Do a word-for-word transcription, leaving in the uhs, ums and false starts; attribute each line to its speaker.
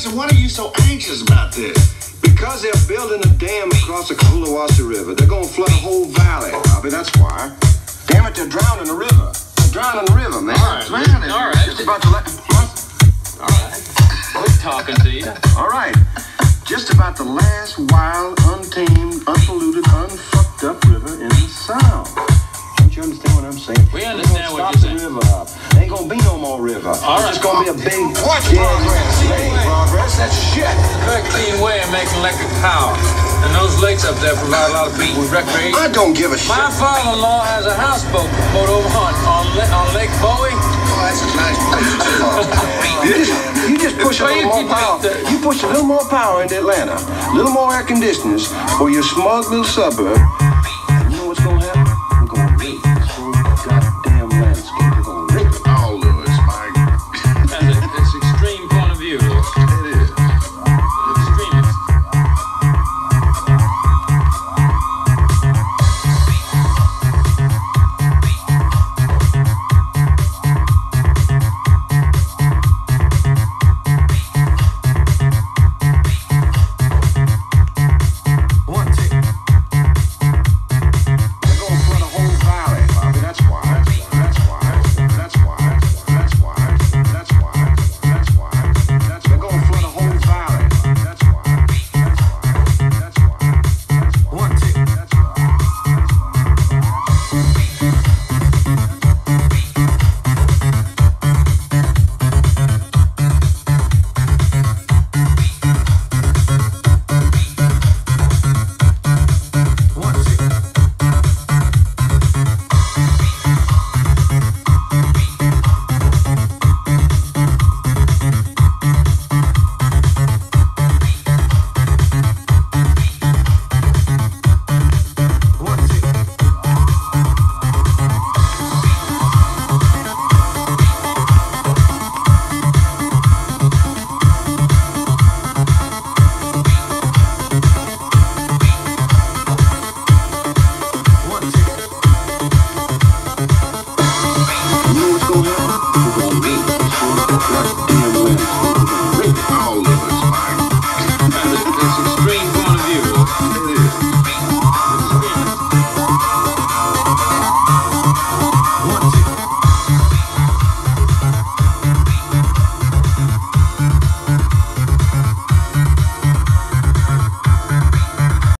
Speaker 1: Listen, why are you so anxious about this?
Speaker 2: Because they're building a dam across the Coolawassa River. They're gonna flood a whole valley, Bobby, that's why. Damn it, they're drowning the river. They're drowning the river, man.
Speaker 3: All right,
Speaker 2: man,
Speaker 3: all right.
Speaker 2: Just about to let...
Speaker 3: All right. We're talking to you.
Speaker 2: All right. Just about the last wild, untamed, unpolluted, unfucked up river in the South. Don't you understand what I'm saying?
Speaker 3: We understand what you're saying.
Speaker 2: Stop the river up. There ain't gonna be no more river.
Speaker 3: All right.
Speaker 2: It's just gonna be a big...
Speaker 1: What
Speaker 2: dead
Speaker 1: progress?
Speaker 2: lake.
Speaker 1: Progress? That's shit.
Speaker 3: Very clean way of making electric power. And those lakes up there provide a lot of people with recreation.
Speaker 1: I don't give a shit.
Speaker 3: My father-in-law has a houseboat boat over on, on, on Lake Bowie.
Speaker 1: Oh, that's a nice place.
Speaker 2: You just, you just push a
Speaker 3: Well,
Speaker 2: little
Speaker 3: you
Speaker 2: more
Speaker 3: keep
Speaker 2: power.
Speaker 3: the-
Speaker 2: You push a little more power into Atlanta. A little more air conditioners for your smug little suburb.